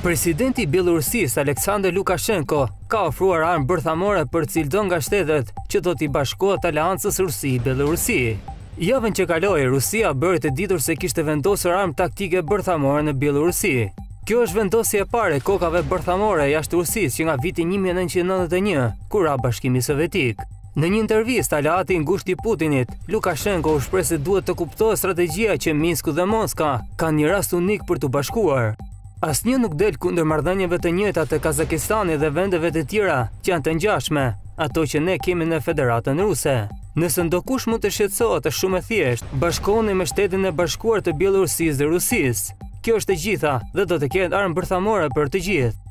Presidenti i Bielorusisë Aleksandr Lukashenko ka ofruar armë bërthamore për cildo nga shtetet që do t'i bashkohet aleancës Rusi-Bielorusi. Javën që kaloi, Rusia bëri të ditur se kishte vendosur armë taktike bërthamore në Bielorusi. Kjo është vendosje e parë e kokave bërthamore jashtë Rusisë që nga viti 1991, kur ra Bashkimi Sovjetik. Në një intervistë aleati ngushtë i Putinit, Lukashenko u shpreh se duhet të kuptohet strategjia që Minsku dhe Moska kanë një rast unik për t'u bashkuar. Asnjë nuk del kundër marrëdhënieve të njëjta të Kazakistanit dhe vendeve të tjera që janë të ngjashme, ato që ne kemi në Federatën Ruse. Nëse ndokush mund të shqetësohet, është shumë e thjeshtë, bashkohuni me Shtetin e Bashkuar të Bielorusisë dhe Rusisë. Kjo është e gjitha dhe do të ketë armë bërthamore për të gjithë.